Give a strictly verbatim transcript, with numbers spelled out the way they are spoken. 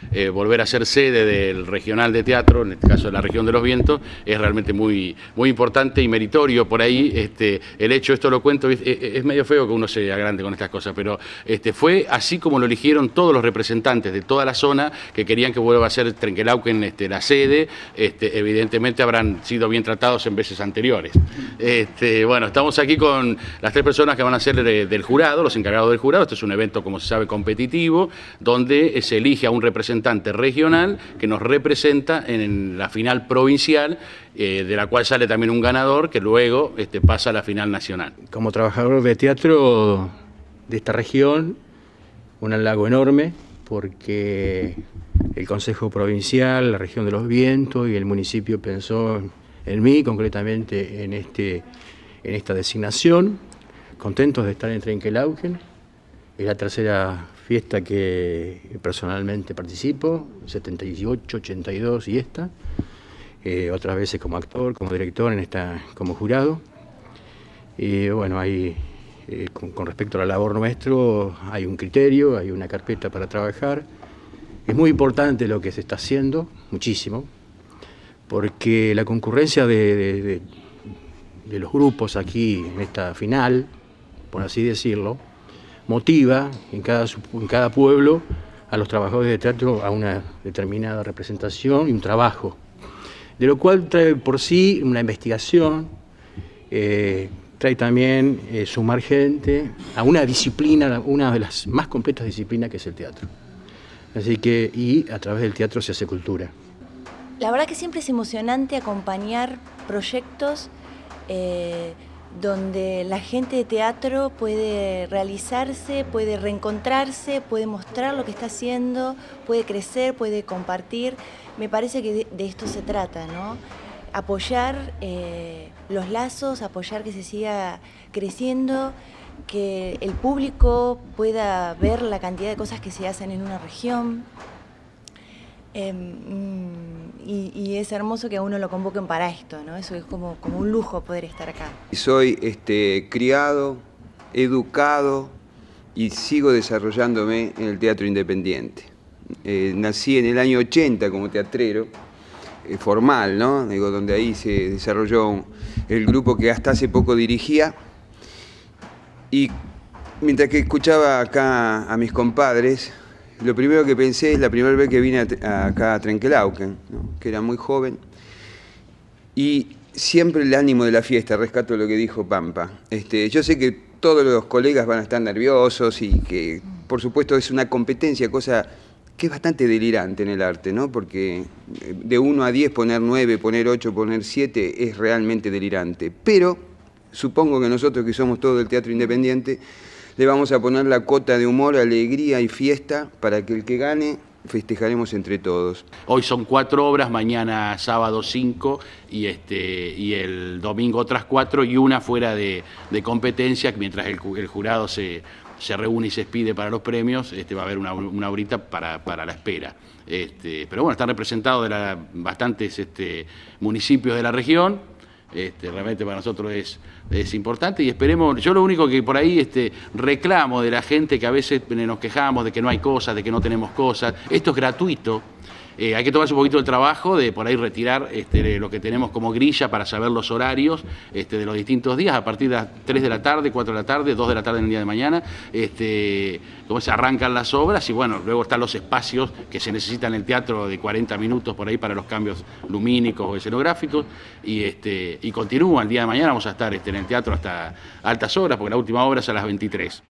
eh, volver a ser sede del regional de teatro, en este caso de la región de los vientos, es realmente muy, muy importante y meritorio. Por ahí este, el hecho, esto lo cuento, es, es medio feo que uno se agrande con estas cosas, pero este, fue así como lo eligieron todos los representantes de toda la zona que querían que vuelva a ser Trenquelauquen este, la sede. Este, evidentemente habrán sido bien tratados en veces anteriores. Este, bueno, estamos aquí con las tres personas que van a ser de, del jurado, los encargados del jurado. Este es un evento, como se sabe, competitivo, donde se elige a un representante regional que nos representa en la final provincial, eh, de la cual sale también un ganador que luego este, pasa a la final nacional. Como trabajador de teatro de esta región, un halago enorme, porque el Consejo Provincial, la región de los vientos y el municipio pensó en mí, concretamente en, este, en esta designación. Contentos de estar en Trenquelauquen. Es la tercera fiesta que personalmente participo, setenta y ocho, ochenta y dos y esta. Eh, otras veces como actor, como director, en esta como jurado. Y bueno, hay, eh, con, con respecto a la labor nuestro, hay un criterio, hay una carpeta para trabajar. Es muy importante lo que se está haciendo, muchísimo, porque la concurrencia de, de, de, de los grupos aquí en esta final, por así decirlo, motiva en cada, en cada pueblo a los trabajadores de teatro a una determinada representación y un trabajo, de lo cual trae por sí una investigación, eh, trae también eh, sumar gente a una disciplina, una de las más completas disciplinas que es el teatro. Así que, y a través del teatro se hace cultura. La verdad que siempre es emocionante acompañar proyectos eh, donde la gente de teatro puede realizarse, puede reencontrarse, puede mostrar lo que está haciendo, puede crecer, puede compartir. Me parece que de, de esto se trata, ¿no? Apoyar eh, los lazos, apoyar que se siga creciendo, que el público pueda ver la cantidad de cosas que se hacen en una región. Eh, y, y es hermoso que a uno lo convoquen para esto, ¿no? Eso es como, como un lujo poder estar acá. Soy este, criado, educado y sigo desarrollándome en el teatro independiente. Eh, nací en el año ochenta como teatrero, eh, formal, ¿no? Digo, donde ahí se desarrolló un, el grupo que hasta hace poco dirigía. Y mientras que escuchaba acá a mis compadres, lo primero que pensé es la primera vez que vine a, a, acá a Trenquelauquen, ¿no? Que era muy joven. Y siempre el ánimo de la fiesta, rescato lo que dijo Pampa. Este, yo sé que todos los colegas van a estar nerviosos y que, por supuesto, es una competencia, cosa que es bastante delirante en el arte, ¿no? Porque de uno a diez poner nueve, poner ocho, poner siete es realmente delirante. Pero supongo que nosotros que somos todos del teatro independiente le vamos a poner la cota de humor, alegría y fiesta para que el que gane festejaremos entre todos. Hoy son cuatro obras, mañana sábado cinco y, este, y el domingo otras cuatro y una fuera de, de competencia, mientras el, el jurado se, se reúne y se expide para los premios, este, va a haber una, una horita para, para la espera. Este, pero bueno, están representados de la, bastantes este, municipios de la región. Este, realmente para nosotros es, es importante y esperemos, yo lo único que por ahí este, reclamo de la gente que a veces nos quejamos de que no hay cosas, de que no tenemos cosas, esto es gratuito. Eh, hay que tomarse un poquito el trabajo de por ahí retirar este, lo que tenemos como grilla para saber los horarios este, de los distintos días, a partir de las tres de la tarde, cuatro de la tarde, dos de la tarde en el día de mañana, este, cómo se arrancan las obras y bueno, luego están los espacios que se necesitan en el teatro de cuarenta minutos por ahí para los cambios lumínicos o escenográficos y, este, y continúa el día de mañana, vamos a estar este, en el teatro hasta altas horas porque la última obra es a las veintitrés.